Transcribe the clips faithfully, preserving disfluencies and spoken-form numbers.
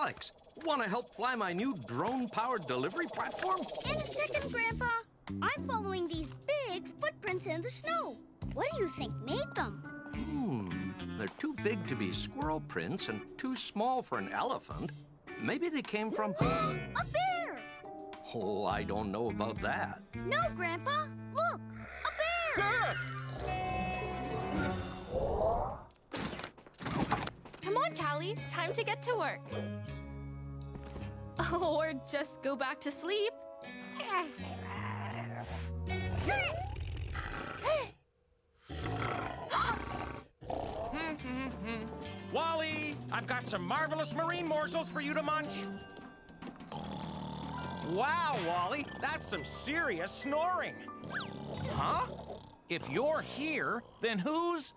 Alex, want to help fly my new drone-powered delivery platform? In a second, Grandpa. I'm following these big footprints in the snow. What do you think made them? Hmm, they're too big to be squirrel prints and too small for an elephant. Maybe they came from... A bear! Oh, I don't know about that. No, Grandpa. Look, a bear! Come on, Callie. Time to get to work. Or just go back to sleep. Wally, I've got some marvelous marine morsels for you to munch. Wow, Wally, that's some serious snoring. Huh? If you're here, then who's...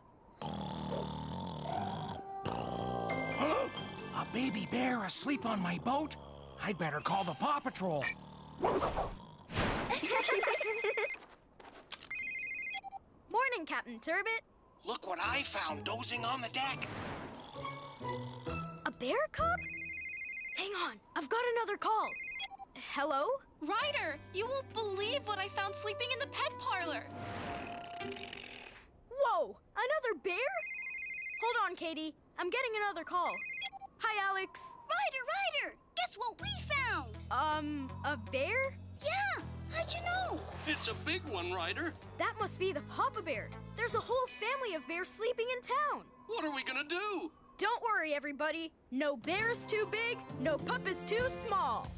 A baby bear asleep on my boat? I'd better call the Paw Patrol. Morning, Captain Turbot. Look what I found dozing on the deck. A bear cub? Hang on, I've got another call. Hello? Ryder, you won't believe what I found sleeping in the pet parlor. Whoa, another bear? Hold on, Katie. I'm getting another call. Hi, Alex. Ryder, Ryder, guess what we found? Um, a bear? Yeah, how'd you know? It's a big one, Ryder. That must be the Papa Bear. There's a whole family of bears sleeping in town. What are we gonna do? Don't worry, everybody. No bear is too big, no pup is too small.